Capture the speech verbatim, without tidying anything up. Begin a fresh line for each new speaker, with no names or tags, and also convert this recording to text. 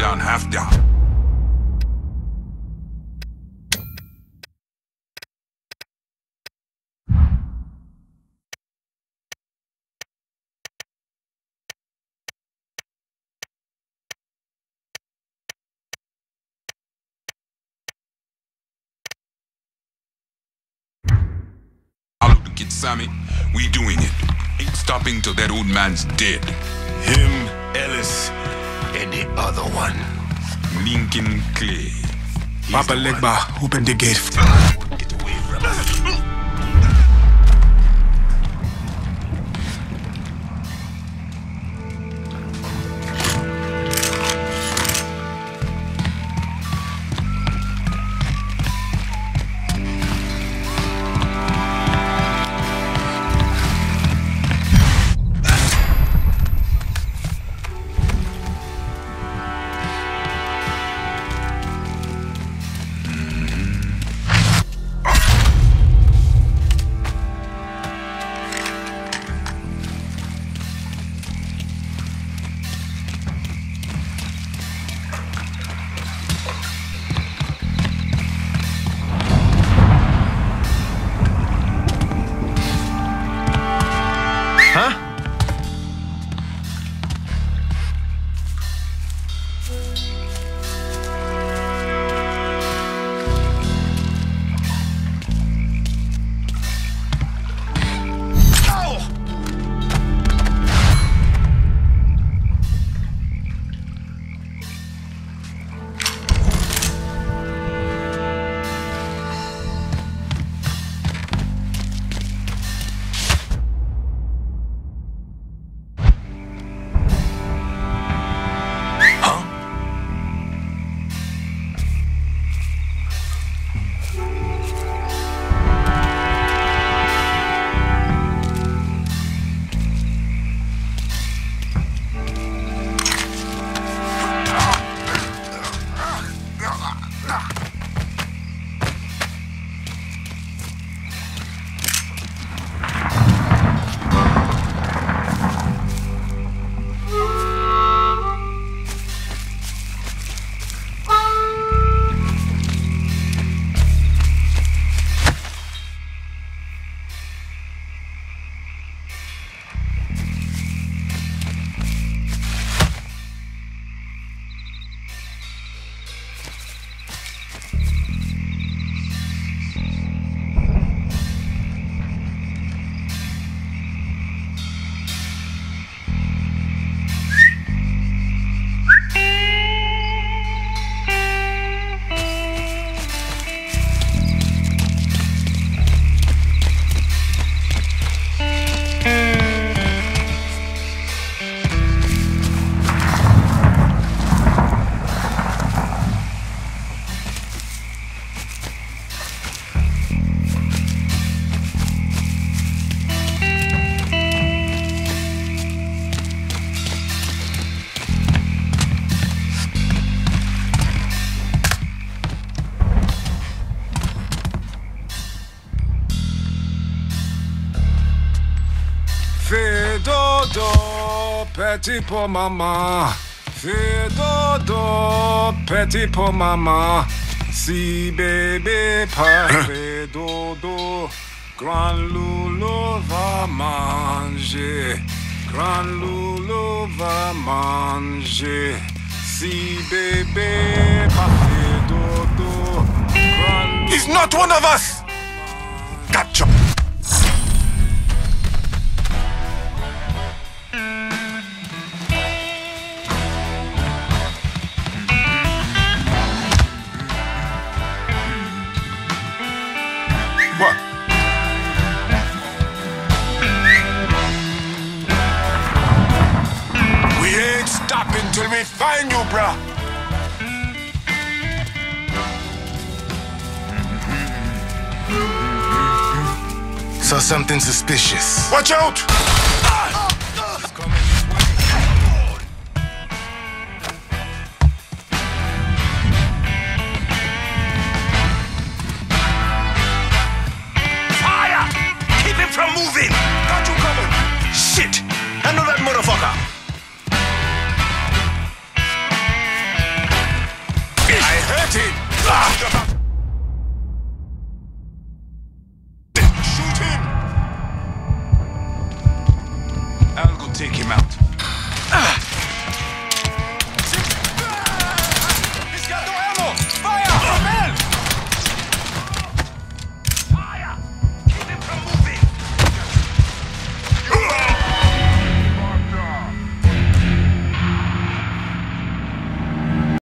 down, half down. Kid Sammy, we doing it. Ain't stopping till that old man's dead.
Him, Ellis, and the other one.
Lincoln Clay.
Papa Legba, open the gate.
Get away from us.
Fais dodo, petit pour maman. Fais dodo, petit pour maman. Si bébé pas fait dodo, grand loulou va manger. Grand loulou va manger. Si bébé pas fait dodo, grand
He's not one of us! Gotcha!
What?
We ain't stopping till we find you, bruh. Saw something suspicious. Watch out!
He's coming this way.
Fire! Keep him from moving! Got you covered! Shit! I know that motherfucker!